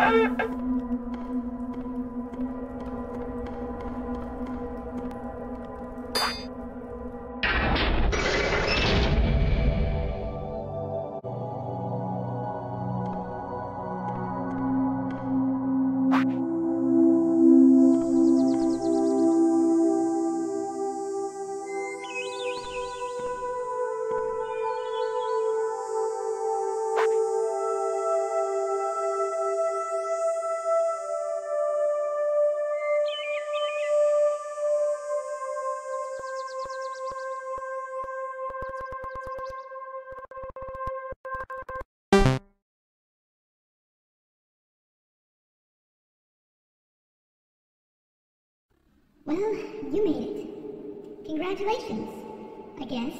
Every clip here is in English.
Well, you made it. Congratulations, I guess.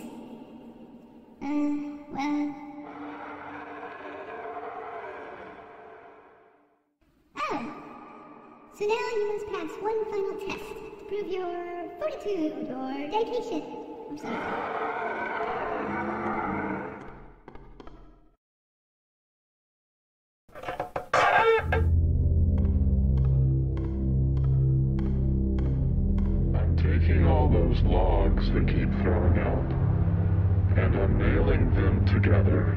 Well... Oh! So now you must pass one final test to prove your fortitude or dedication or something. Taking all those logs they keep throwing out, and I'm nailing them together.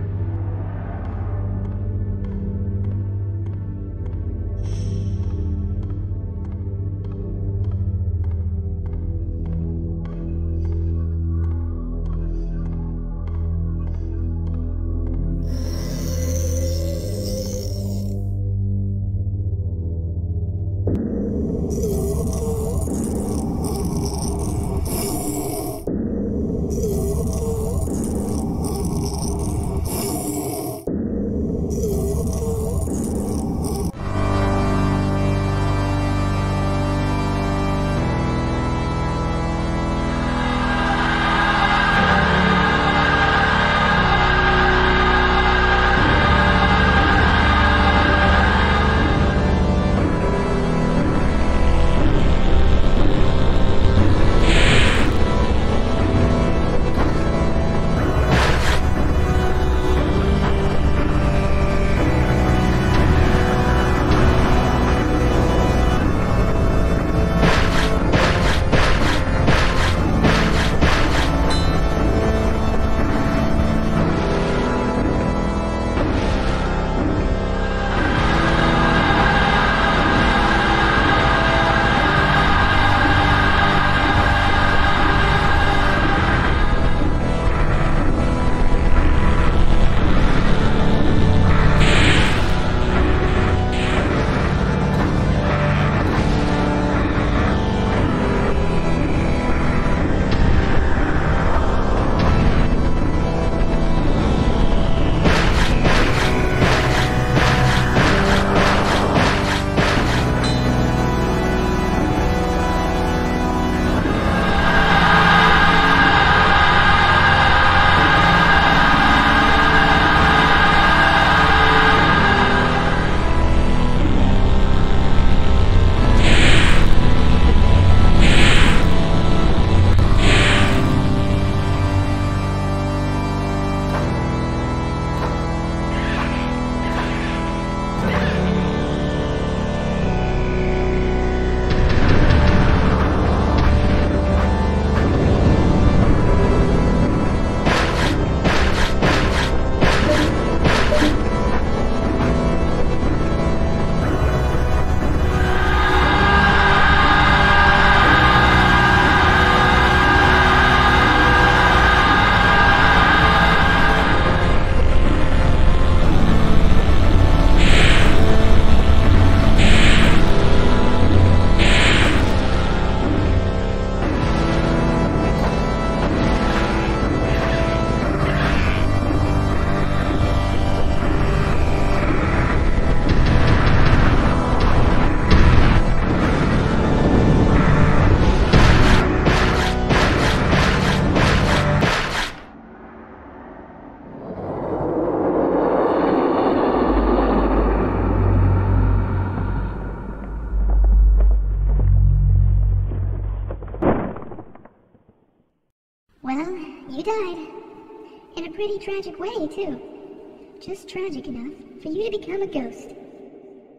Well, you died. In a pretty tragic way, too. Just tragic enough for you to become a ghost.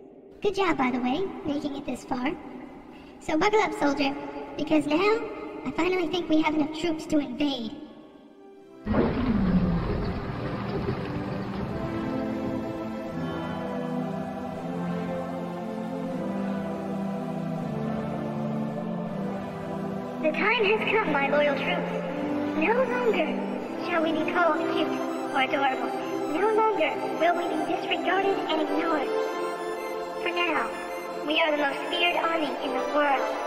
Good job, by the way, making it this far. So buckle up, soldier, because now I finally think we have enough troops to invade. The time has come, my loyal troops. No longer shall we be called cute or adorable. No longer will we be disregarded and ignored. For now, we are the most feared army in the world.